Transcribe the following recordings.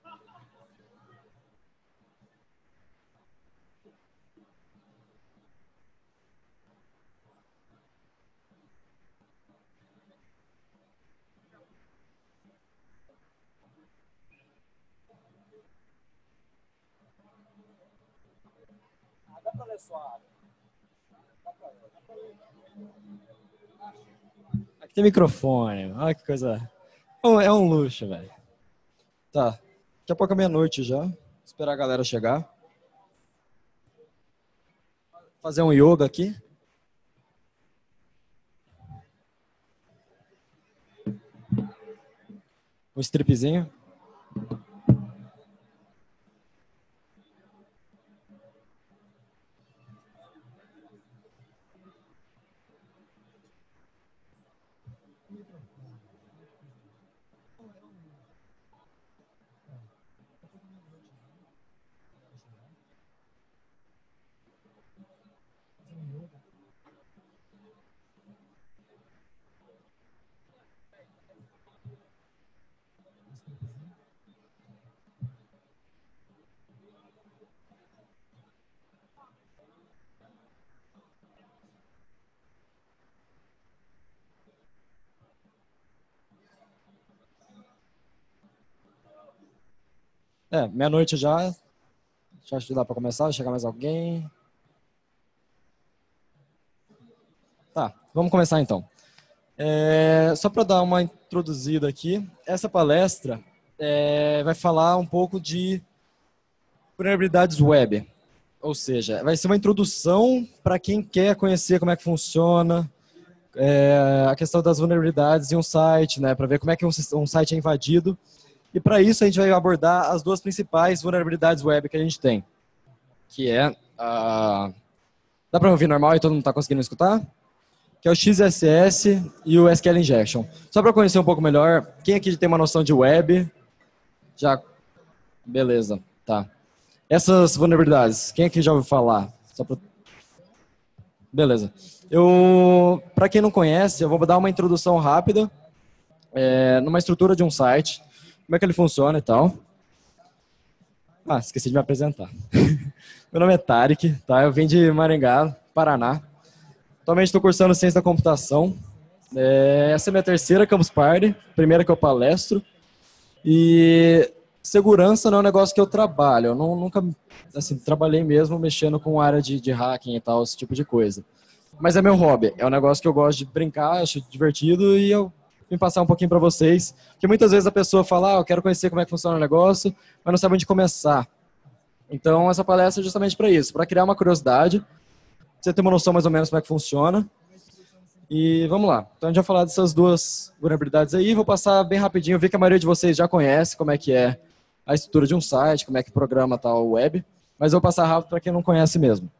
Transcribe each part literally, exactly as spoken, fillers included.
Aqui tem microfone. Olha que coisa. É um luxo, velho. Tá. Daqui a pouco é meia-noite já. Esperar a galera chegar. Fazer um yoga aqui. Um stripzinho. É, meia-noite já. Já acho que dá para começar. Chegar mais alguém. Tá, vamos começar então. É, só para dar uma introduzida aqui, essa palestra é, vai falar um pouco de vulnerabilidades web. Ou seja, vai ser uma introdução para quem quer conhecer como é que funciona é, a questão das vulnerabilidades em um site, né, para ver como é que um, um site é invadido. E para isso a gente vai abordar as duas principais vulnerabilidades web que a gente tem, que é a... Dá para ouvir normal e todo mundo está conseguindo escutar? Que é o X S S e o S Q L Injection. Só para conhecer um pouco melhor, quem aqui tem uma noção de web? Já? Beleza, tá. Essas vulnerabilidades, quem aqui já ouviu falar? Só pra... Beleza. Eu, para quem não conhece, eu vou dar uma introdução rápida é, numa estrutura de um site, como é que ele funciona e tal. Ah, esqueci de me apresentar. Meu nome é Tarek, tá? Eu vim de Maringá, Paraná. Atualmente estou cursando Ciência da Computação. É, essa é a minha terceira Campus Party, primeira que eu palestro. E segurança não é um negócio que eu trabalho. Eu não, nunca assim, trabalhei mesmo mexendo com área de, de hacking e tal, esse tipo de coisa. Mas é meu hobby. É um negócio que eu gosto de brincar, acho divertido e eu vim passar um pouquinho para vocês. Porque muitas vezes a pessoa fala, ah, eu quero conhecer como é que funciona o negócio, mas não sabe onde começar. Então essa palestra é justamente para isso, para criar uma curiosidade, você ter uma noção mais ou menos como é que funciona. E vamos lá. Então a gente vai falar dessas duas vulnerabilidades aí. Vou passar bem rapidinho. Eu vi que a maioria de vocês já conhece como é que é a estrutura de um site, como é que programa tal web. Mas eu vou passar rápido para quem não conhece mesmo.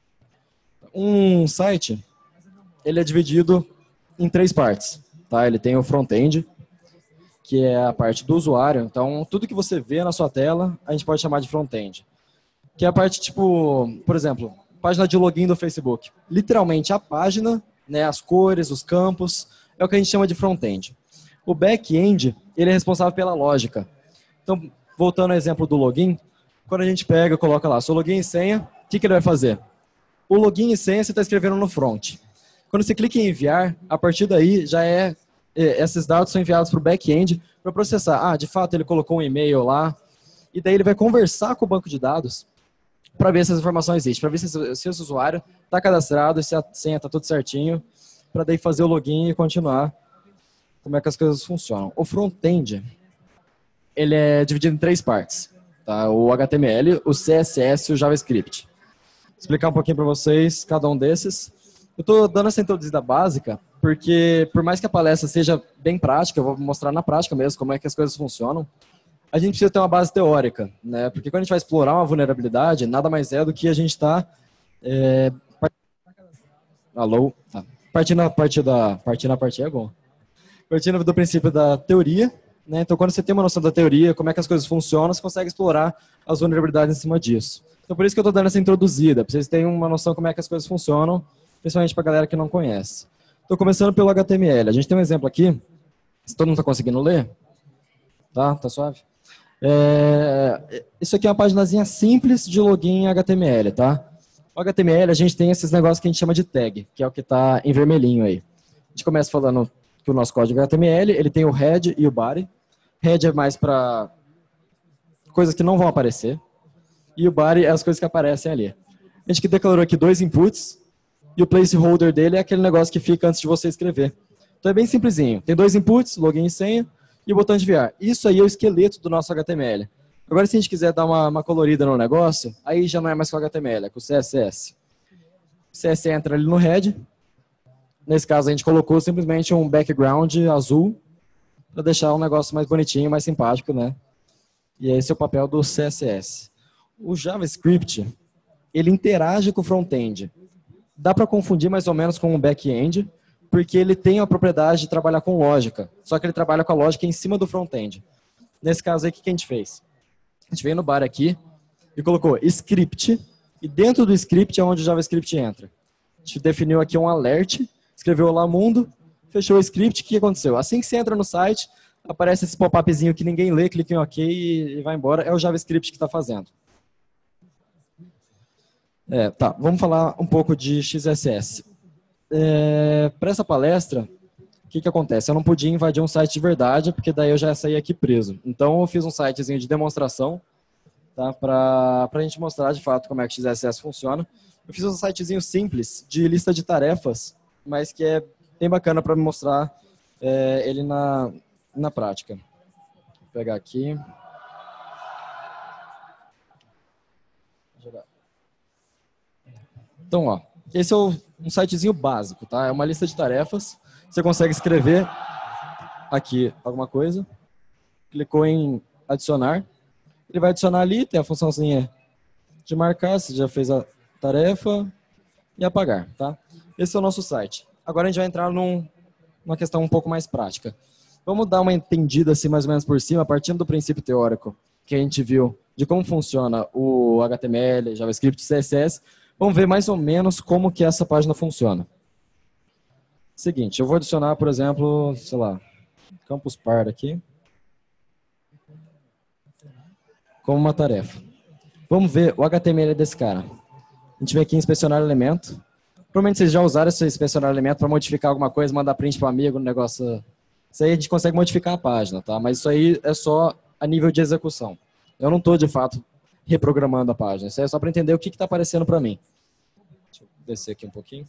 Um site, ele é dividido em três partes. Tá? Ele tem o front-end, que é a parte do usuário. Então tudo que você vê na sua tela, a gente pode chamar de front-end. Que é a parte tipo, por exemplo, página de login do Facebook. Literalmente a página, né, as cores, os campos, é o que a gente chama de front-end. O back-end, ele é responsável pela lógica. Então, voltando ao exemplo do login, quando a gente pega e coloca lá, seu login e senha, o que, que ele vai fazer? O login e senha você está escrevendo no front. Quando você clica em enviar, a partir daí já é, esses dados são enviados para o back-end para processar. Ah, de fato ele colocou um e-mail lá, e daí ele vai conversar com o banco de dados para ver se essa informação existe, para ver se, se esse usuário está cadastrado, se a senha está tudo certinho, para daí fazer o login e continuar como é que as coisas funcionam. O front-end, ele é dividido em três partes, tá? O H T M L, o C S S e o JavaScript. Vou explicar um pouquinho para vocês cada um desses. Eu estou dando essa introduzida básica porque, por mais que a palestra seja bem prática, eu vou mostrar na prática mesmo como é que as coisas funcionam, a gente precisa ter uma base teórica, né? Porque quando a gente vai explorar uma vulnerabilidade, nada mais é do que a gente está é, part... Alô? Tá. Partindo a partir da partindo a partir é bom. Partindo do princípio da teoria, né? Então quando você tem uma noção da teoria, como é que as coisas funcionam, você consegue explorar as vulnerabilidades em cima disso. Então por isso que eu estou dando essa introduzida, para vocês terem uma noção como é que as coisas funcionam, principalmente para a galera que não conhece. Estou começando pelo H T M L. A gente tem um exemplo aqui, se todo mundo está conseguindo ler, tá? Tá suave? É, isso aqui é uma paginazinha simples de login em H T M L, tá? O H T M L, a gente tem esses negócios que a gente chama de tag, que é o que está em vermelhinho aí. A gente começa falando que o nosso código H T M L, ele tem o head e o body. Head é mais para coisas que não vão aparecer. E o body é as coisas que aparecem ali. A gente declarou aqui dois inputs, e o placeholder dele é aquele negócio que fica antes de você escrever. Então é bem simplesinho. Tem dois inputs, login e senha, e o botão de enviar. Isso aí é o esqueleto do nosso H T M L. Agora, se a gente quiser dar uma, uma colorida no negócio, aí já não é mais com o H T M L, é com o C S S. O C S S entra ali no head. Nesse caso, a gente colocou simplesmente um background azul para deixar o negócio mais bonitinho, mais simpático, né? E esse é o papel do C S S. O JavaScript, ele interage com o front-end. Dá para confundir mais ou menos com o back-end, porque ele tem a propriedade de trabalhar com lógica. Só que ele trabalha com a lógica em cima do front-end. Nesse caso aí, o que a gente fez? A gente veio no bar aqui e colocou script, e dentro do script é onde o JavaScript entra. A gente definiu aqui um alert, escreveu olá mundo, fechou o script, o que aconteceu? Assim que você entra no site, aparece esse pop-upzinho que ninguém lê, clica em OK e vai embora. É o JavaScript que está fazendo. É, tá, vamos falar um pouco de X S S. É, para essa palestra, o que, que acontece? Eu não podia invadir um site de verdade, porque daí eu já saí aqui preso. Então eu fiz um sitezinho de demonstração, tá, para a gente mostrar de fato como é que o X S S funciona. Eu fiz um sitezinho simples de lista de tarefas, mas que é bem bacana para me mostrar é, ele na, na prática. Vou pegar aqui. Então, ó, esse é o, um sitezinho básico, tá? É uma lista de tarefas. Você consegue escrever aqui alguma coisa. Clicou em adicionar. Ele vai adicionar ali, tem a funçãozinha de marcar, se já fez a tarefa, e apagar, tá? Esse é o nosso site. Agora a gente vai entrar num, numa questão um pouco mais prática. Vamos dar uma entendida assim mais ou menos por cima, partindo do princípio teórico que a gente viu de como funciona o H T M L, JavaScript, C S S. Vamos ver mais ou menos como que essa página funciona. Seguinte, eu vou adicionar, por exemplo, sei lá, Campus Party aqui, como uma tarefa. Vamos ver o H T M L desse cara. A gente vem aqui em inspecionar elemento. Provavelmente vocês já usaram esse inspecionar elemento para modificar alguma coisa, mandar print para o amigo no negócio. Isso aí a gente consegue modificar a página, tá? Mas isso aí é só a nível de execução. Eu não estou, de fato, reprogramando a página. Isso aí é só para entender o que está aparecendo para mim. Deixa eu descer aqui um pouquinho.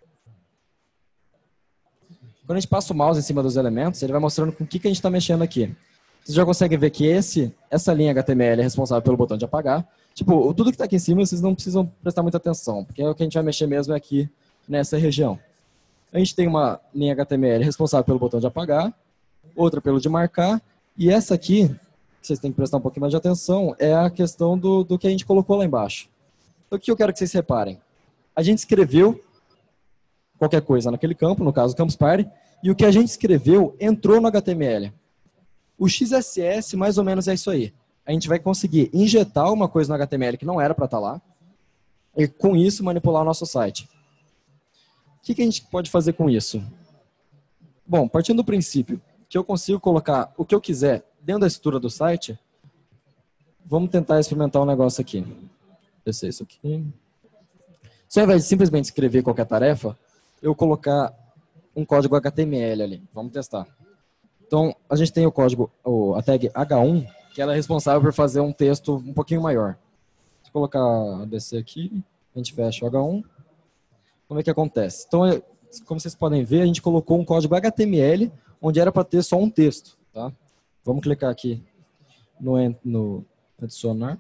Quando a gente passa o mouse em cima dos elementos, ele vai mostrando com o que, que a gente está mexendo aqui. Vocês já conseguem ver que esse, essa linha H T M L é responsável pelo botão de apagar. Tipo, tudo que está aqui em cima, vocês não precisam prestar muita atenção, porque o que a gente vai mexer mesmo é aqui nessa região. A gente tem uma linha H T M L responsável pelo botão de apagar, outra pelo de marcar, e essa aqui, que vocês têm que prestar um pouquinho mais de atenção, é a questão do, do que a gente colocou lá embaixo. Então, o que eu quero que vocês reparem? A gente escreveu qualquer coisa naquele campo, no caso, Campus Party, e o que a gente escreveu entrou no H T M L. O X S S, mais ou menos, é isso aí. A gente vai conseguir injetar uma coisa no H T M L que não era para estar lá, e com isso manipular o nosso site. O que, que a gente pode fazer com isso? Bom, partindo do princípio que eu consigo colocar o que eu quiser dentro da estrutura do site, vamos tentar experimentar um negócio aqui. Descer isso aqui. Se ao invés de simplesmente escrever qualquer tarefa, eu colocar um código H T M L ali. Vamos testar. Então, a gente tem o código, a tag H um, que ela é responsável por fazer um texto um pouquinho maior. Se eu colocar descer aqui, a gente fecha o H um. Vamos ver o que acontece. Então, como vocês podem ver, a gente colocou um código H T M L, onde era para ter só um texto. Tá? Vamos clicar aqui no, no adicionar.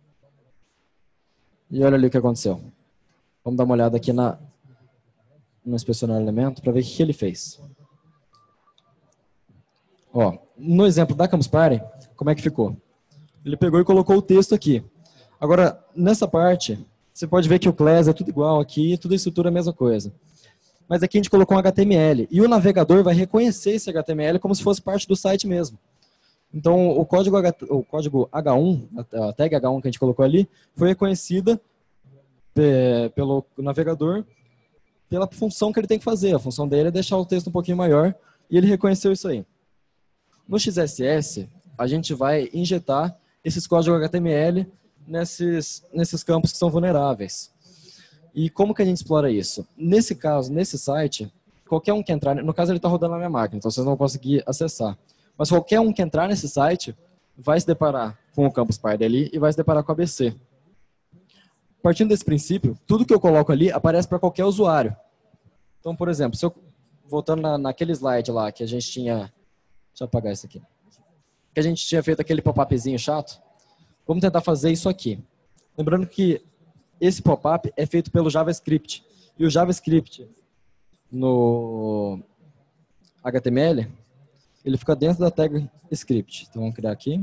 E olha ali o que aconteceu. Vamos dar uma olhada aqui na, no inspecionar elemento para ver o que, que ele fez. Ó, no exemplo da Campus Party, como é que ficou? Ele pegou e colocou o texto aqui. Agora, nessa parte, você pode ver que o class é tudo igual aqui, tudo a estrutura é a mesma coisa. Mas aqui a gente colocou um H T M L. E o navegador vai reconhecer esse H T M L como se fosse parte do site mesmo. Então, o código, H, o código H um, a tag H um que a gente colocou ali, foi reconhecida pelo navegador pela função que ele tem que fazer. A função dele é deixar o texto um pouquinho maior e ele reconheceu isso aí. No X S S, a gente vai injetar esses códigos H T M L nesses, nesses campos que são vulneráveis. E como que a gente explora isso? Nesse caso, nesse site, qualquer um que entrar, no caso ele está rodando na minha máquina, então vocês não vão conseguir acessar. Mas qualquer um que entrar nesse site vai se deparar com o campus party ali e vai se deparar com o A B C. Partindo desse princípio, tudo que eu coloco ali aparece para qualquer usuário. Então, por exemplo, se eu, voltando na, naquele slide lá que a gente tinha... Deixa eu apagar isso aqui. Que a gente tinha feito aquele pop-upzinho chato. Vamos tentar fazer isso aqui. Lembrando que esse pop-up é feito pelo JavaScript. E o JavaScript no H T M L, ele fica dentro da tag script. Então, vamos criar aqui.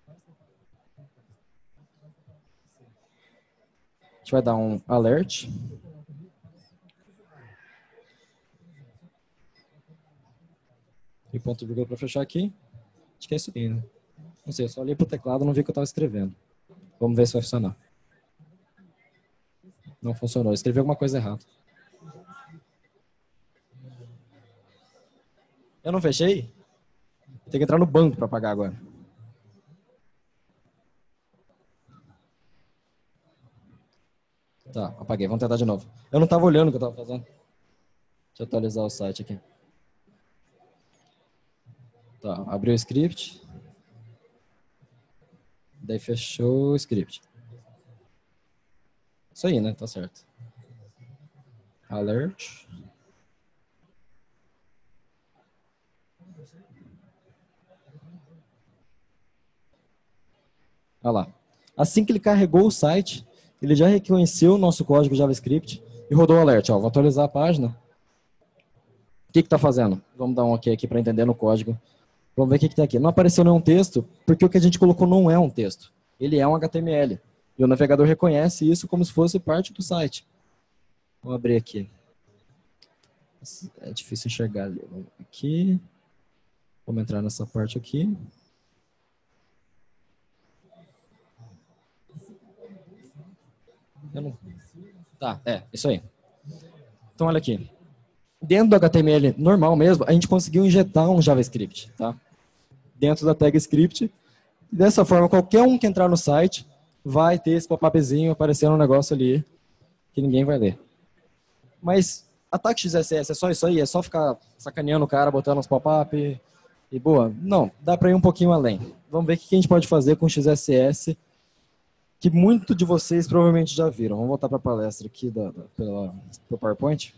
A gente vai dar um alert. E ponto vírgula para fechar aqui. Acho que é isso aí, né? Não sei, eu só olhei pro teclado e não vi o que eu estava escrevendo. Vamos ver se vai funcionar. Não funcionou. Eu escrevi alguma coisa errada. Eu não fechei? Tem que entrar no banco para pagar agora. Tá, apaguei. Vamos tentar de novo. Eu não estava olhando o que eu estava fazendo. Deixa eu atualizar o site aqui. Tá, abriu o script. Daí fechou o script. Isso aí, né? Tá certo. Alert. Olha lá. Assim que ele carregou o site, ele já reconheceu o nosso código JavaScript e rodou o alert. Ó, vou atualizar a página. O que está fazendo? Vamos dar um OK aqui para entender no código. Vamos ver o que, que tem aqui. Não apareceu nenhum texto, porque o que a gente colocou não é um texto. Ele é um H T M L. E o navegador reconhece isso como se fosse parte do site. Vou abrir aqui. É difícil enxergar ali. Vamos aqui. Vamos entrar nessa parte aqui. Eu não... Tá, é, isso aí. Então, olha aqui. Dentro do H T M L normal mesmo, a gente conseguiu injetar um JavaScript, tá? Dentro da tag script. Dessa forma, qualquer um que entrar no site vai ter esse pop-upzinho aparecendo um negócio ali que ninguém vai ler. Mas ataque X S S é só isso aí? É só ficar sacaneando o cara, botando uns pop-up e boa? Não, dá para ir um pouquinho além. Vamos ver o que a gente pode fazer com X S S, que muito de vocês provavelmente já viram. Vamos voltar para a palestra aqui da, da, pela, pelo PowerPoint.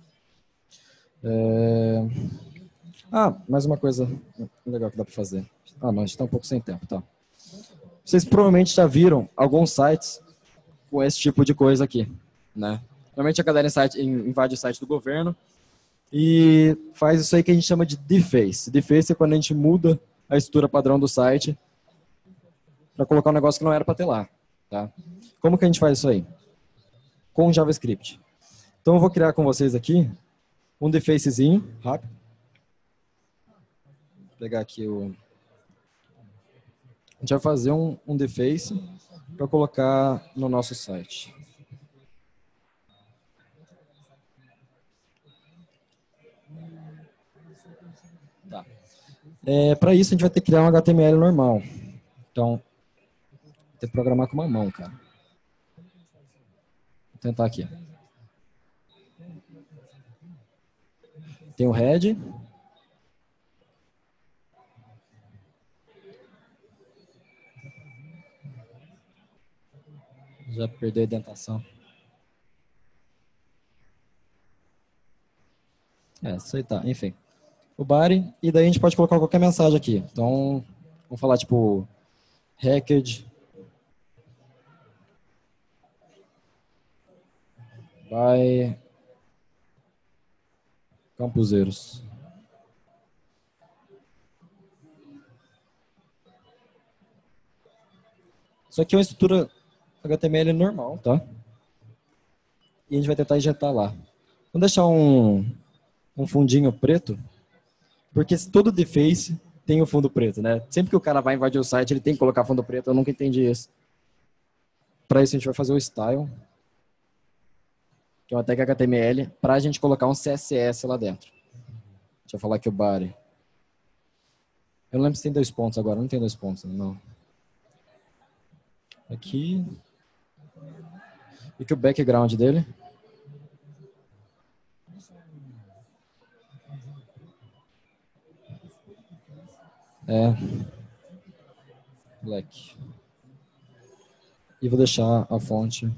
É... Ah, mais uma coisa legal que dá para fazer. Ah, não, a gente está um pouco sem tempo, tá? Vocês provavelmente já viram alguns sites com esse tipo de coisa aqui, né? Normalmente a galera invade o site do governo e faz isso aí que a gente chama de deface. Deface é quando a gente muda a estrutura padrão do site para colocar um negócio que não era para ter lá, tá? Como que a gente faz isso aí? Com JavaScript. Então eu vou criar com vocês aqui um defacezinho rápido. Vou pegar aqui o... A gente vai fazer um, um deface para colocar no nosso site. Tá. É, para isso a gente vai ter que criar um H T M L normal. Então, vou ter que programar com uma mão, cara. Vou tentar aqui. Tem o head. Já perdeu a indentação. É, isso aí tá, enfim. O body, e daí a gente pode colocar qualquer mensagem aqui. Então, vamos falar tipo, hacked, by campuseiros. Isso aqui é uma estrutura H T M L normal, tá? E a gente vai tentar injetar lá. Vamos deixar um, um fundinho preto, porque todo deface tem o fundo preto, né? Sempre que o cara vai invadir o site, ele tem que colocar fundo preto. Eu nunca entendi isso. Para isso, a gente vai fazer o style, que é uma tag H T M L, para a gente colocar um C S S lá dentro. Deixa eu falar aqui o body. Eu não lembro se tem dois pontos agora, não tem dois pontos, não. Aqui. E que o background dele. É. Black. E vou deixar a fonte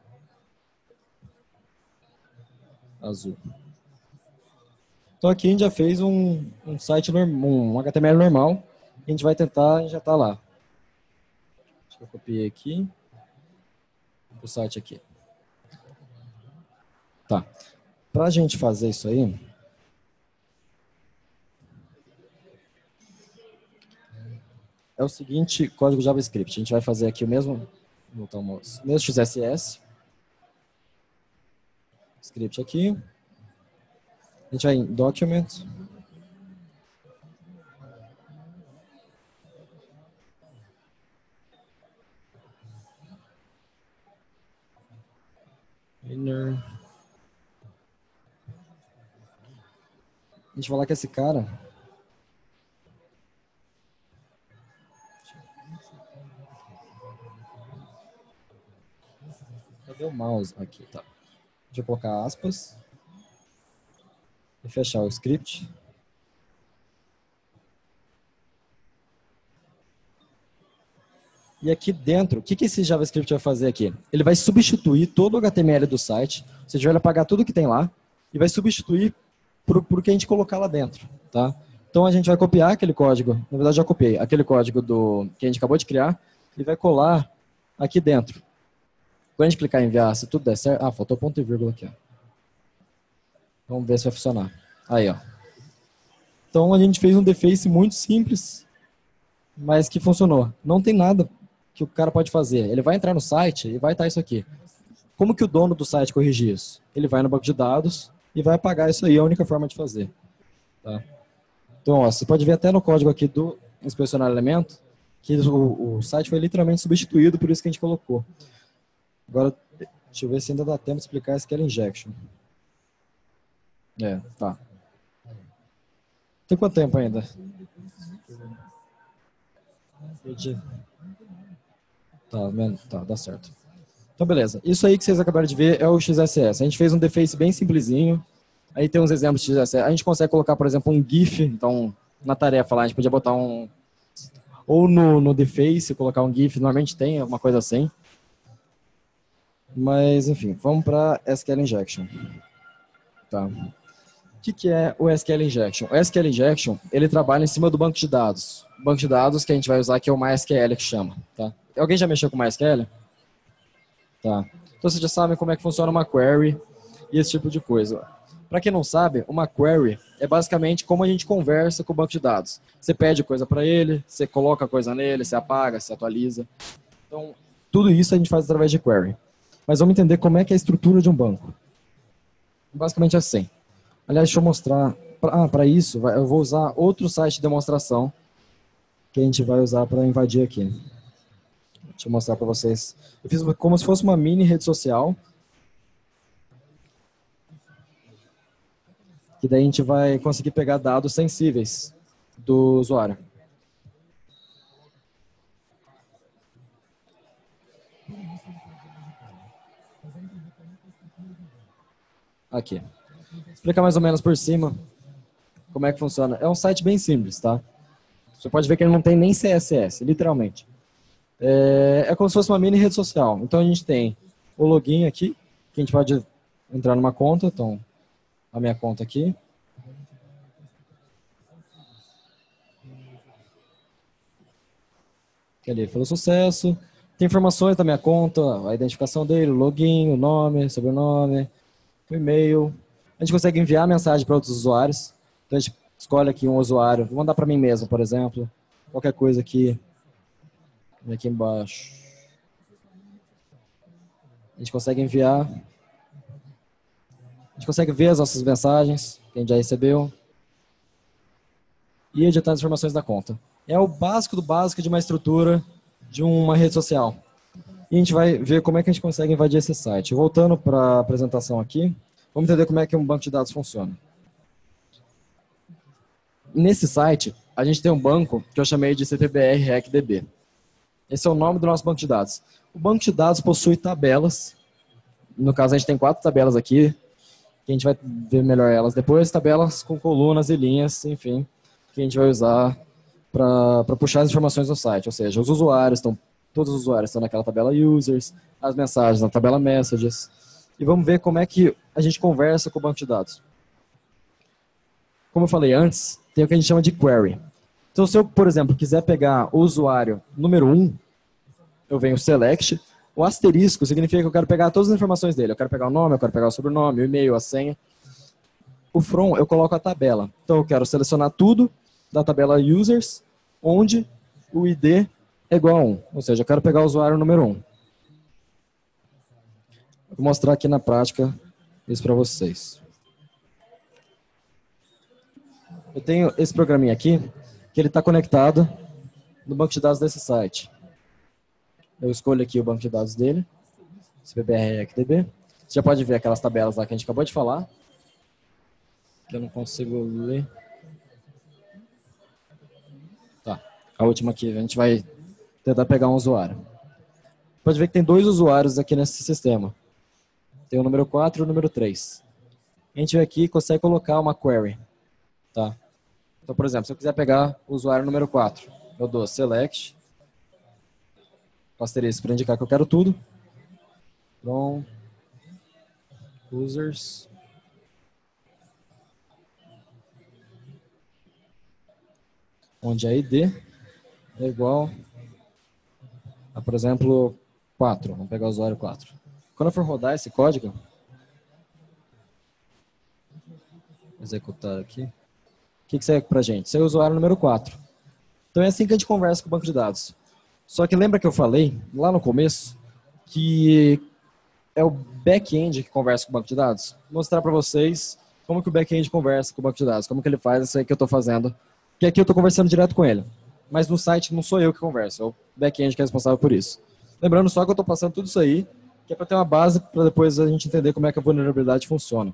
azul. Então aqui a gente já fez um, um site, normal, um H T M L normal. A gente vai tentar injetar lá. Acho que eu copiei aqui. O site aqui. Tá. Para a gente fazer isso aí, é o seguinte código JavaScript. A gente vai fazer aqui o mesmo, então, o mesmo X S S. Script aqui. A gente vai em Document. Inner. A gente vai falar que esse cara... Cadê o mouse? Aqui, tá. Deixa eu colocar aspas. E fechar o script. E aqui dentro, o que, que esse JavaScript vai fazer aqui? Ele vai substituir todo o H T M L do site, ou seja, vai apagar tudo que tem lá, e vai substituir por, por que a gente colocar lá dentro, tá? Então a gente vai copiar aquele código, na verdade já copiei, aquele código do, que a gente acabou de criar, e vai colar aqui dentro. Quando a gente clicar em enviar, se tudo der certo... Ah, faltou ponto e vírgula aqui, ó. Vamos ver se vai funcionar. Aí, ó. Então a gente fez um deface muito simples, mas que funcionou. Não tem nada que o cara pode fazer. Ele vai entrar no site e vai estar isso aqui. Como que o dono do site corrige isso? Ele vai no banco de dados e vai apagar isso aí, é a única forma de fazer. Tá? Então, ó, você pode ver até no código aqui do inspecionar elemento, que o, o site foi literalmente substituído, por isso que a gente colocou. Agora, deixa eu ver se ainda dá tempo de explicar esse SQL Injection. É, tá. Tem quanto tempo ainda? Perdi. Tá, tá, dá certo. Então, beleza. Isso aí que vocês acabaram de ver é o X S S. A gente fez um deface bem simplesinho. Aí tem uns exemplos de X S S. A gente consegue colocar, por exemplo, um GIF. Então, na tarefa lá, a gente podia botar um... Ou no, no deface, colocar um GIF. Normalmente tem alguma coisa assim. Mas, enfim, vamos para S Q L Injection. Tá. O que, que é o S Q L Injection? O S Q L Injection, ele trabalha em cima do banco de dados. O banco de dados que a gente vai usar aqui é o MySQL, que chama. Tá? Alguém já mexeu com MySQL? Tá. Então vocês já sabem como é que funciona uma query e esse tipo de coisa. Para quem não sabe, uma query é basicamente como a gente conversa com o banco de dados. Você pede coisa para ele, você coloca coisa nele, você apaga, você atualiza. Então, tudo isso a gente faz através de query. Mas vamos entender como é que é a estrutura de um banco. Basicamente assim. Aliás, deixa eu mostrar. Ah, para isso, eu vou usar outro site de demonstração que a gente vai usar para invadir aqui. Deixa eu mostrar para vocês. Eu fiz como se fosse uma mini rede social. Que daí a gente vai conseguir pegar dados sensíveis do usuário. Aqui. Vou explicar mais ou menos por cima como é que funciona. É um site bem simples, tá? Você pode ver que ele não tem nem C S S, literalmente. É, é como se fosse uma mini rede social. Então a gente tem o login aqui, que a gente pode entrar numa conta. Então, a minha conta aqui. Que ali falou sucesso. Tem informações da minha conta, a identificação dele, o login, o nome, sobrenome, o e-mail. A gente consegue enviar mensagem para outros usuários. Então a gente escolhe aqui um usuário. Vou mandar para mim mesmo, por exemplo. Qualquer coisa aqui. Aqui embaixo. A gente consegue enviar. A gente consegue ver as nossas mensagens que a gente já recebeu. E editar as informações da conta. É o básico do básico de uma estrutura de uma rede social. E a gente vai ver como é que a gente consegue invadir esse site. Voltando para a apresentação aqui, vamos entender como é que um banco de dados funciona. Nesse site, a gente tem um banco que eu chamei de C P B R RecDB. Esse é o nome do nosso banco de dados. O banco de dados possui tabelas. No caso, a gente tem quatro tabelas aqui, que a gente vai ver melhor elas depois. Tabelas com colunas e linhas, enfim, que a gente vai usar para puxar as informações do site. Ou seja, os usuários estão, todos os usuários estão naquela tabela users, as mensagens na tabela messages. E vamos ver como é que a gente conversa com o banco de dados. Como eu falei antes, tem o que a gente chama de query. Então, se eu, por exemplo, quiser pegar o usuário número um, eu venho select. O asterisco significa que eu quero pegar todas as informações dele. Eu quero pegar o nome, eu quero pegar o sobrenome, o e-mail, a senha. O from, eu coloco a tabela. Então, eu quero selecionar tudo da tabela users, onde o I D é igual a um. Ou seja, eu quero pegar o usuário número um. Vou mostrar aqui na prática isso para vocês. Eu tenho esse programinha aqui, que ele está conectado no banco de dados desse site. Eu escolho aqui o banco de dados dele, C P B R RecDB. Você já pode ver aquelas tabelas lá que a gente acabou de falar, que eu não consigo ler. Tá, a última aqui, a gente vai tentar pegar um usuário. Pode ver que tem dois usuários aqui nesse sistema. Tem o número quatro e o número três. A gente vem aqui e consegue colocar uma query. Tá? Então, por exemplo, se eu quiser pegar o usuário número quatro, eu dou select, asterisco para indicar que eu quero tudo, from users, onde a I D é igual a, por exemplo, quatro. Vamos pegar o usuário quatro. Quando eu for rodar esse código, executar aqui, o que que segue para a gente? Esse é o usuário número quatro. Então é assim que a gente conversa com o banco de dados. Só que lembra que eu falei, lá no começo, que é o back-end que conversa com o banco de dados? Vou mostrar para vocês como que o back-end conversa com o banco de dados, como que ele faz isso aí que eu estou fazendo. Porque aqui eu estou conversando direto com ele. Mas no site não sou eu que converso, é o back-end que é responsável por isso. Lembrando só que eu estou passando tudo isso aí, que é para ter uma base para depois a gente entender como é que a vulnerabilidade funciona.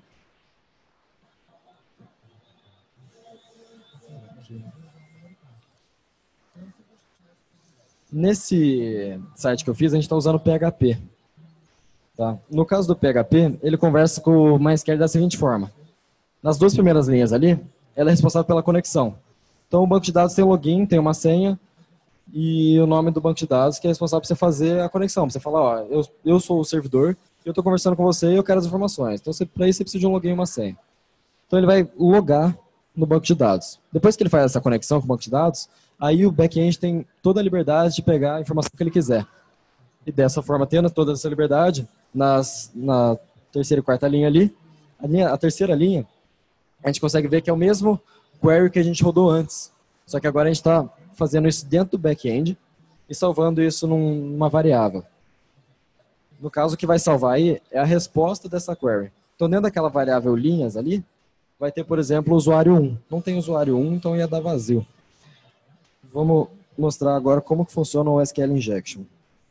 Nesse site que eu fiz, a gente está usando o P H P. Tá? No caso do P H P, ele conversa com o MySQL da seguinte forma. Nas duas primeiras linhas ali, ela é responsável pela conexão. Então, o banco de dados tem um login, tem uma senha e o nome do banco de dados que é responsável por você fazer a conexão. Você fala, ó, eu, eu sou o servidor, eu estou conversando com você e eu quero as informações. Então, para isso, você precisa de um login e uma senha. Então, ele vai logar no banco de dados. Depois que ele faz essa conexão com o banco de dados, aí o back-end tem toda a liberdade de pegar a informação que ele quiser. E dessa forma, tendo toda essa liberdade, nas, na terceira e quarta linha ali, a, linha, a terceira linha, a gente consegue ver que é o mesmo query que a gente rodou antes. Só que agora a gente está fazendo isso dentro do back-end e salvando isso num, numa variável. No caso, o que vai salvar aí é a resposta dessa query. Então, dentro daquela variável linhas ali, vai ter, por exemplo, o usuário um. Não tem usuário um, então ia dar vazio. Vamos mostrar agora como que funciona o S Q L Injection.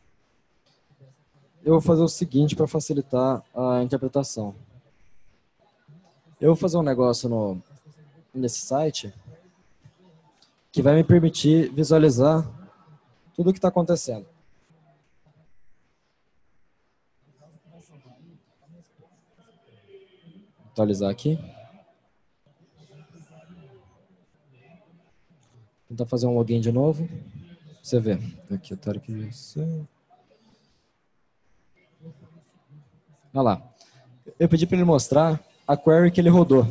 Eu vou fazer o seguinte para facilitar a interpretação. Eu vou fazer um negócio no, nesse site que vai me permitir visualizar tudo o que está acontecendo. Vou atualizar aqui. Vou tentar fazer um login de novo. Você vê. Aqui, aqui. Olha lá. Eu pedi para ele mostrar a query que ele rodou.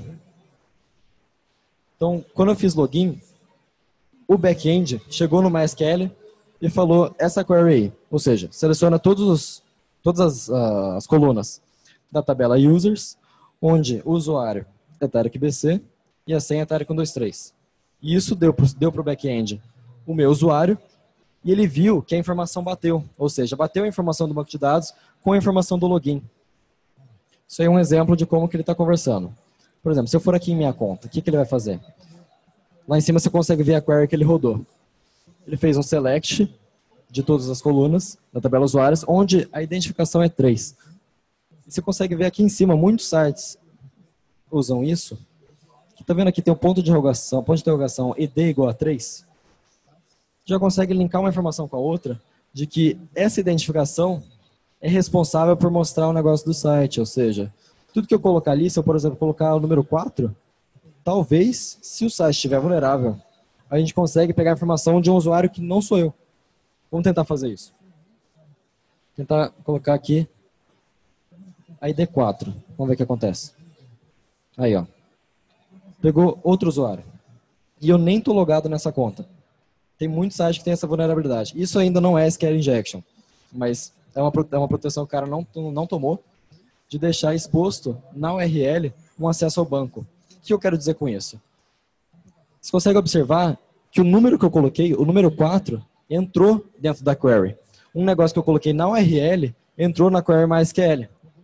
Então, quando eu fiz login, o back-end chegou no MySQL e falou essa query aí. Ou seja, seleciona todos os, todas as, uh, as colunas da tabela users, onde o usuário é Tarek B C e a senha é Tarek um dois três. E isso deu para deu o back-end o meu usuário e ele viu que a informação bateu. Ou seja, bateu a informação do banco de dados com a informação do login. Isso aí é um exemplo de como que ele está conversando. Por exemplo, se eu for aqui em minha conta, o que, que ele vai fazer? Lá em cima você consegue ver a query que ele rodou. Ele fez um select de todas as colunas da tabela usuários, onde a identificação é três. E você consegue ver aqui em cima, muitos sites usam isso, Tá vendo aqui tem um ponto de interrogação, ponto de interrogação id igual a três? Já consegue linkar uma informação com a outra de que essa identificação é responsável por mostrar o negócio do site, ou seja, tudo que eu colocar ali, se eu, por exemplo, colocar o número quatro, talvez, se o site estiver vulnerável, a gente consegue pegar a informação de um usuário que não sou eu. Vamos tentar fazer isso. Tentar colocar aqui a I D quatro. Vamos ver o que acontece. Aí, ó. Pegou outro usuário. E eu nem estou logado nessa conta. Tem muitos sites que tem essa vulnerabilidade. Isso ainda não é S Q L Injection, mas é uma, é uma proteção que o cara não, não tomou de deixar exposto na U R L um acesso ao banco. O que eu quero dizer com isso? Você consegue observar que o número que eu coloquei, o número quatro, entrou dentro da query. Um negócio que eu coloquei na U R L entrou na query MySQL.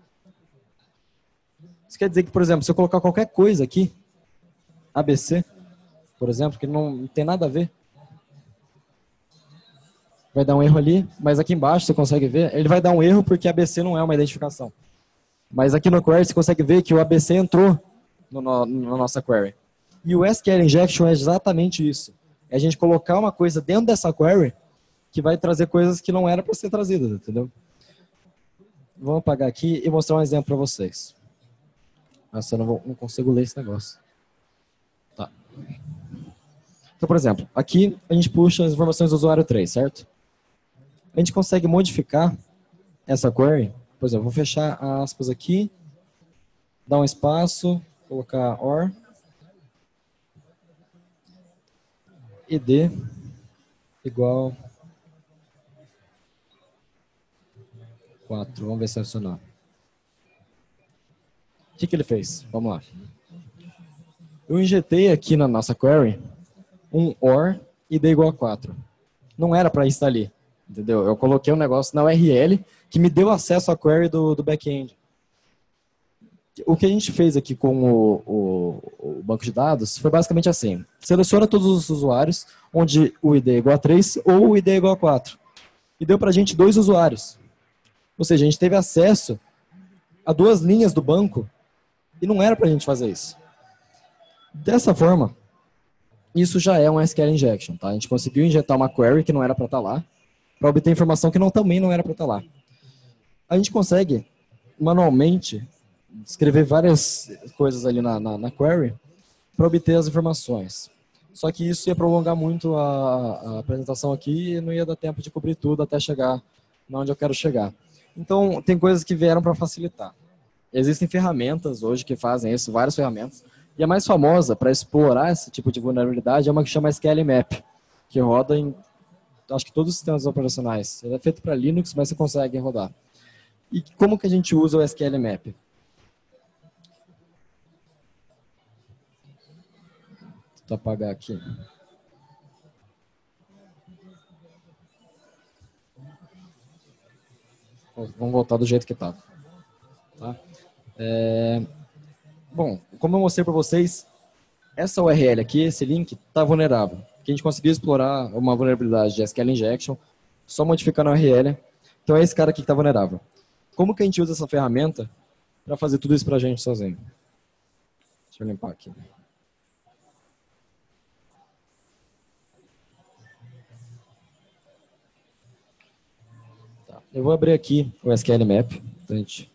Isso quer dizer que, por exemplo, se eu colocar qualquer coisa aqui, A B C, por exemplo, que não tem nada a ver, vai dar um erro ali, mas aqui embaixo você consegue ver, ele vai dar um erro porque A B C não é uma identificação. Mas aqui no query você consegue ver que o A B C entrou no, no, na nossa query. E o S Q L Injection é exatamente isso. É a gente colocar uma coisa dentro dessa query que vai trazer coisas que não eram para ser trazidas, entendeu? Vamos apagar aqui e mostrar um exemplo para vocês. Nossa, eu não, vou, não consigo ler esse negócio. Tá. Então, por exemplo, aqui a gente puxa as informações do usuário três, certo? A gente consegue modificar essa query. Por exemplo, vou fechar aspas aqui, dar um espaço, colocar or, id igual quatro. Vamos ver se vai funcionar. O que, que ele fez? Vamos lá. Eu injetei aqui na nossa query um or id igual a quatro. Não era para estar ali, entendeu? Eu coloquei um negócio na U R L que me deu acesso à query do, do back-end. O que a gente fez aqui com o, o, o banco de dados foi basicamente assim. Seleciona todos os usuários onde o I D é igual a três ou o I D é igual a quatro. E deu para a gente dois usuários. Ou seja, a gente teve acesso a duas linhas do banco e não era para a gente fazer isso. Dessa forma, isso já é um S Q L Injection. Tá? A gente conseguiu injetar uma query que não era para estar lá, para obter informação que não, também não era para estar lá. A gente consegue, manualmente, escrever várias coisas ali na, na, na query para obter as informações. Só que isso ia prolongar muito a, a apresentação aqui e não ia dar tempo de cobrir tudo até chegar onde eu quero chegar. Então, tem coisas que vieram para facilitar. Existem ferramentas hoje que fazem isso, várias ferramentas. E a mais famosa para explorar esse tipo de vulnerabilidade é uma que chama S Q L Map, que roda em, acho que todos os sistemas operacionais. Ele é feito para Linux, mas você consegue rodar. E como que a gente usa o S Q L Map? Vou apagar aqui. Vamos voltar do jeito que estava. Tá? É... Bom, como eu mostrei para vocês, essa U R L aqui, esse link, está vulnerável. Que a gente conseguiu explorar uma vulnerabilidade de S Q L Injection só modificando a U R L. Então é esse cara aqui que está vulnerável. Como que a gente usa essa ferramenta para fazer tudo isso para a gente sozinho? Deixa eu limpar aqui. Tá. Eu vou abrir aqui o S Q L Map. A gente,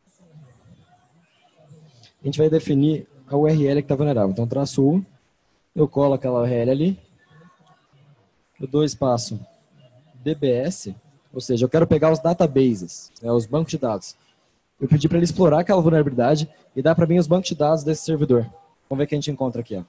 a gente vai definir a U R L que está vulnerável. Então, traço U, eu colo aquela U R L ali, eu dou espaço D B S, ou seja, eu quero pegar os databases, né, os bancos de dados. Eu pedi para ele explorar aquela vulnerabilidade e dar para mim os bancos de dados desse servidor. Vamos ver o que a gente encontra aqui. Ó.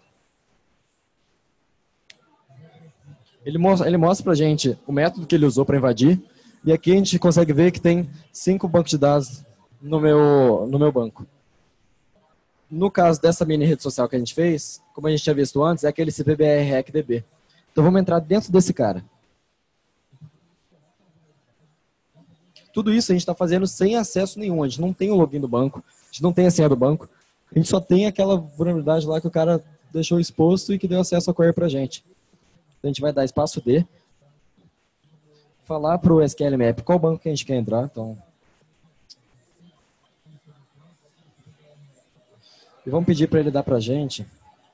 Ele mostra, ele mostra para a gente o método que ele usou para invadir, e aqui a gente consegue ver que tem cinco bancos de dados no meu, no meu banco. No caso dessa mini rede social que a gente fez, como a gente tinha visto antes, é aquele C P B R Hack D B. Então vamos entrar dentro desse cara. Tudo isso a gente está fazendo sem acesso nenhum. A gente não tem o login do banco, a gente não tem a senha do banco. A gente só tem aquela vulnerabilidade lá que o cara deixou exposto e que deu acesso à query para a gente. Então a gente vai dar espaço D, falar para o S Q L Map qual banco que a gente quer entrar. Então, e vamos pedir para ele dar para a gente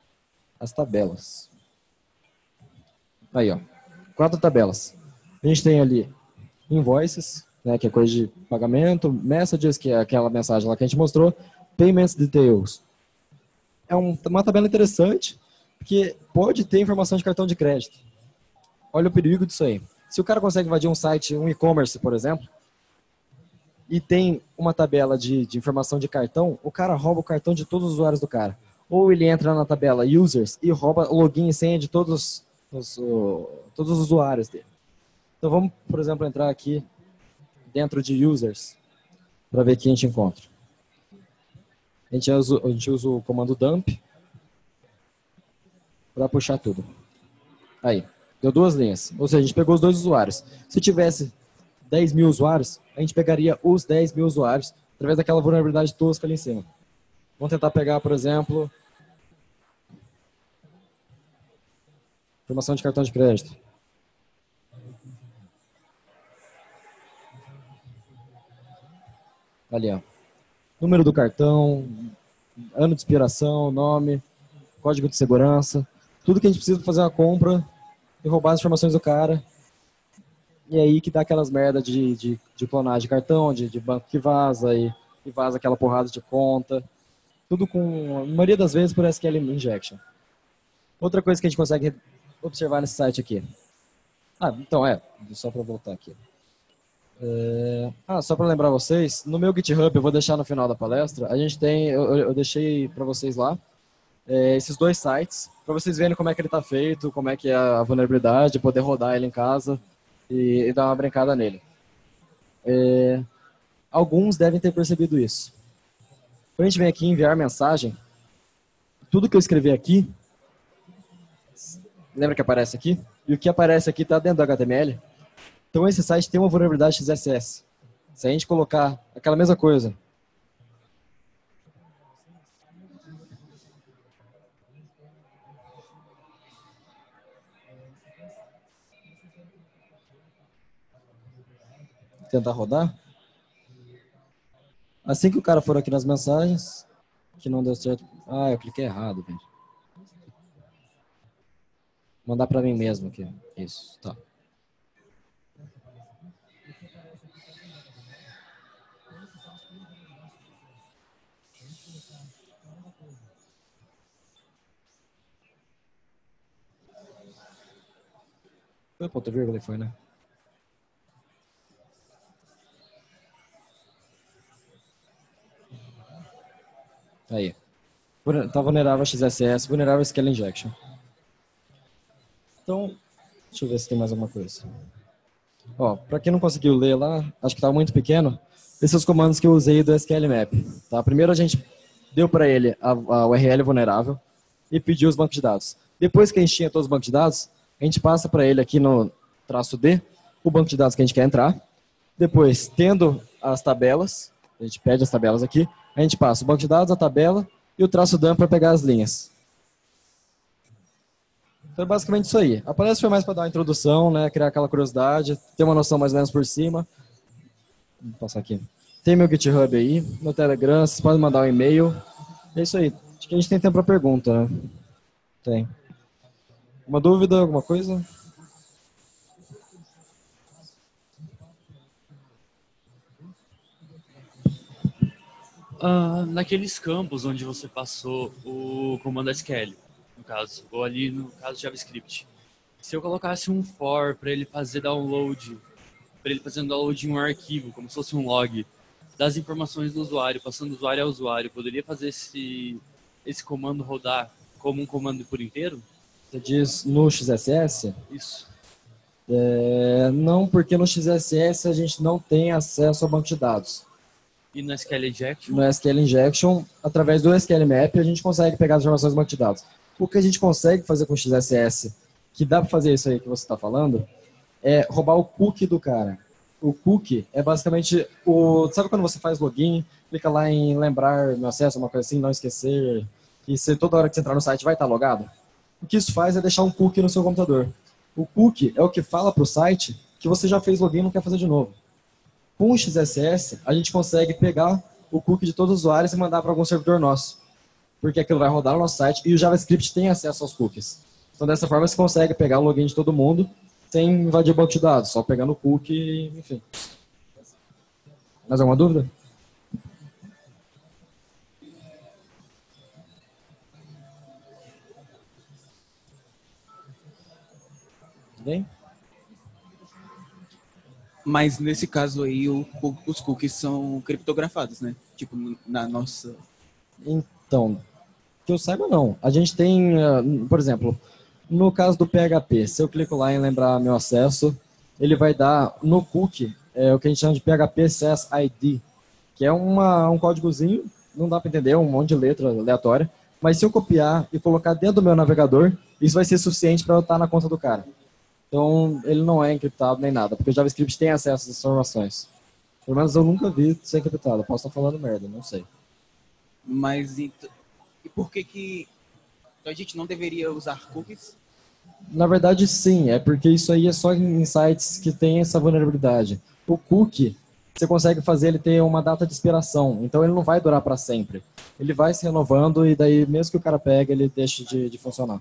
as tabelas. Aí, ó, quatro tabelas. A gente tem ali invoices, né, que é coisa de pagamento, messages, que é aquela mensagem lá que a gente mostrou, payments details. É um, uma tabela interessante, porque pode ter informação de cartão de crédito. Olha o perigo disso aí. Se o cara consegue invadir um site, um e-commerce, por exemplo, e tem uma tabela de, de informação de cartão, o cara rouba o cartão de todos os usuários do cara. Ou ele entra na tabela users e rouba o login e senha de todos os, o, todos os usuários dele. Então vamos, por exemplo, entrar aqui dentro de users para ver o que a gente encontra. A gente usa, a gente usa o comando dump para puxar tudo. Aí, deu duas linhas. Ou seja, a gente pegou os dois usuários. Se tivesse dez mil usuários, a gente pegaria os dez mil usuários através daquela vulnerabilidade tosca ali em cima. Vamos tentar pegar, por exemplo, informação de cartão de crédito. Ali, ó. Número do cartão, ano de expiração, nome, código de segurança, tudo que a gente precisa para fazer uma compra e roubar as informações do cara. E aí que dá aquelas merda de, de, de clonagem de cartão, de, de banco que vaza e, e vaza aquela porrada de conta. Tudo com, a maioria das vezes, por S Q L injection. Outra coisa que a gente consegue observar nesse site aqui. Ah, então é, só para voltar aqui. É, ah, só para lembrar vocês, no meu GitHub, eu vou deixar no final da palestra, a gente tem, eu, eu deixei para vocês lá, é, esses dois sites, para vocês verem como é que ele está feito, como é que é a vulnerabilidade, poder rodar ele em casa e, e dar uma brincada nele. É, alguns devem ter percebido isso. Quando a gente vem aqui enviar mensagem, tudo que eu escrevi aqui, lembra que aparece aqui? E o que aparece aqui está dentro do H T M L. Então esse site tem uma vulnerabilidade X S S. Se a gente colocar aquela mesma coisa, tentar rodar, assim que o cara for aqui nas mensagens, que não deu certo, ah, eu cliquei errado, velho. Mandar para mim mesmo aqui, isso, tá. Foi ponto vírgula, foi, né? Aí. Tá vulnerável a X S S, vulnerável a S Q L injection. Então, deixa eu ver se tem mais alguma coisa. Ó, para quem não conseguiu ler lá, acho que estava muito pequeno, esses são os comandos que eu usei do S Q L Map. Tá? Primeiro a gente deu para ele a, a U R L vulnerável e pediu os bancos de dados. Depois que a gente tinha todos os bancos de dados, a gente passa para ele aqui no traço D o banco de dados que a gente quer entrar. Depois, tendo as tabelas, a gente pede as tabelas aqui, a gente passa o banco de dados, a tabela e o traço dump para pegar as linhas. Então é basicamente isso aí. A palestra foi mais para dar uma introdução, né, criar aquela curiosidade, ter uma noção mais ou menos por cima. Vou passar aqui. Tem meu GitHub aí, meu Telegram, vocês podem mandar um e-mail. É isso aí. Acho que a gente tem tempo para pergunta, né? Tem. Uma dúvida, alguma coisa? Uh, naqueles campos onde você passou o comando S Q L, no caso, ou ali no caso JavaScript, se eu colocasse um for para ele fazer download, para ele fazer um download de um arquivo, como se fosse um log, das informações do usuário, passando do usuário a usuário, poderia fazer esse, esse comando rodar como um comando por inteiro? Você diz no X S S? Isso. É, não, porque no X S S a gente não tem acesso ao banco de dados. E no S Q L Injection? No S Q L Injection, através do S Q L Map, a gente consegue pegar as informações do banco de dados. O que a gente consegue fazer com o X S S, que dá para fazer isso aí que você está falando, é roubar o cookie do cara. O cookie é basicamente o... Sabe quando você faz login, clica lá em lembrar meu acesso, uma coisa assim, não esquecer, e você, toda hora que você entrar no site vai estar logado? O que isso faz é deixar um cookie no seu computador. O cookie é o que fala para o site que você já fez login e não quer fazer de novo. Com o X S S, a gente consegue pegar o cookie de todos os usuários e mandar para algum servidor nosso. porque aquilo vai rodar no nosso site e o JavaScript tem acesso aos cookies. Então, dessa forma, você consegue pegar o login de todo mundo sem invadir o banco de dados, só pegando o cookie, enfim. Mais alguma dúvida? Bem? Mas nesse caso aí, o, os cookies são criptografados, né? Tipo, na nossa... Então, que eu saiba não. A gente tem, por exemplo, no caso do P H P, se eu clico lá em lembrar meu acesso, ele vai dar no cookie é, o que a gente chama de P H P Access I D, que é uma, um códigozinho, não dá para entender, um monte de letra aleatória, mas se eu copiar e colocar dentro do meu navegador, isso vai ser suficiente para eu estar na conta do cara. Então, ele não é encriptado nem nada, porque o JavaScript tem acesso a essas informações. Pelo menos eu nunca vi ser encriptado. Posso estar falando merda, não sei. Mas e por que que então, a gente não deveria usar cookies? Na verdade, sim. É porque isso aí é só em sites que tem essa vulnerabilidade. O cookie, você consegue fazer ele ter uma data de expiração. Então, ele não vai durar para sempre. Ele vai se renovando e daí, mesmo que o cara pegue, ele deixa de, de funcionar.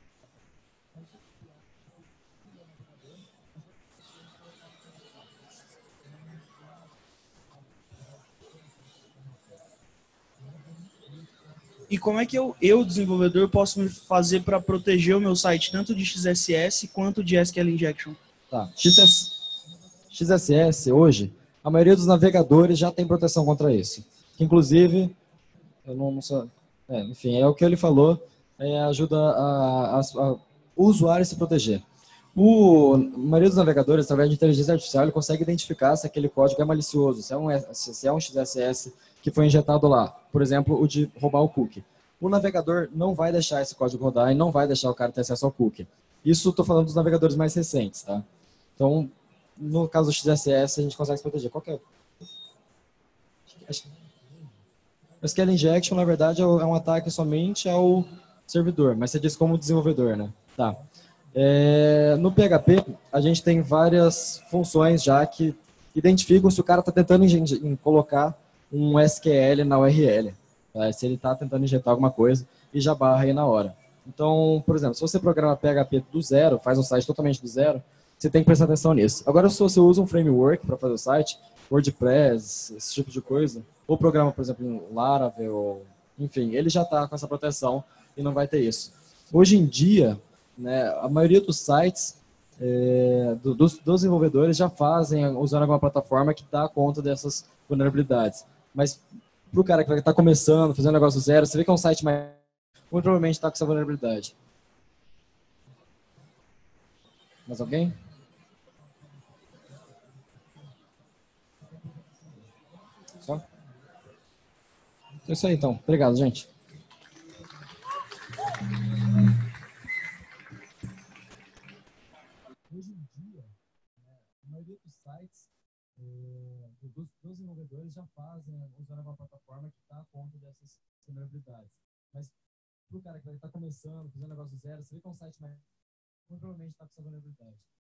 E como é que eu, eu desenvolvedor, posso me fazer para proteger o meu site tanto de X S S quanto de S Q L Injection? Tá. X S, X S S, hoje, a maioria dos navegadores já tem proteção contra isso. Inclusive, eu não, não sei, é, enfim, é o que ele falou, é, ajuda a, a, a, o usuário a se proteger. O, a maioria dos navegadores, através de inteligência artificial, ele consegue identificar se aquele código é malicioso, se é um, se é um X S S que foi injetado lá. Por exemplo, o de roubar o cookie. O navegador não vai deixar esse código rodar e não vai deixar o cara ter acesso ao cookie. Isso estou falando dos navegadores mais recentes, tá? Então, no caso do X S S, a gente consegue se proteger. Qual que é? Acho que o S Q L Injection, na verdade, é um ataque somente ao servidor, mas você diz como desenvolvedor, né? Tá. É, no P H P, a gente tem várias funções já que identificam se o cara está tentando em colocar um S Q L na U R L. Tá? Se ele está tentando injetar alguma coisa e já barra aí na hora. Então, por exemplo, se você programa P H P do zero, faz um site totalmente do zero, você tem que prestar atenção nisso. Agora, se você usa um framework para fazer o site, WordPress, esse tipo de coisa, ou programa, por exemplo, um Laravel, enfim, ele já está com essa proteção e não vai ter isso. Hoje em dia, né, a maioria dos sites é, do, dos, dos desenvolvedores já fazem, usando alguma plataforma que dá conta dessas vulnerabilidades. Mas para o cara que vai estar começando, fazendo um negócio zero, você vê que é um site mais... muito provavelmente está com essa vulnerabilidade. Mais alguém? Só? É isso aí, então. Obrigado, gente. Hoje em dia, a maioria dos sites é, dos, dos desenvolvedores já fazem, usando uma plataforma que dá conta dessas vulnerabilidades. Mas para o cara que vai estar começando, fazendo negócio zero, você vê que é um site mais... muito provavelmente está com essa vulnerabilidade.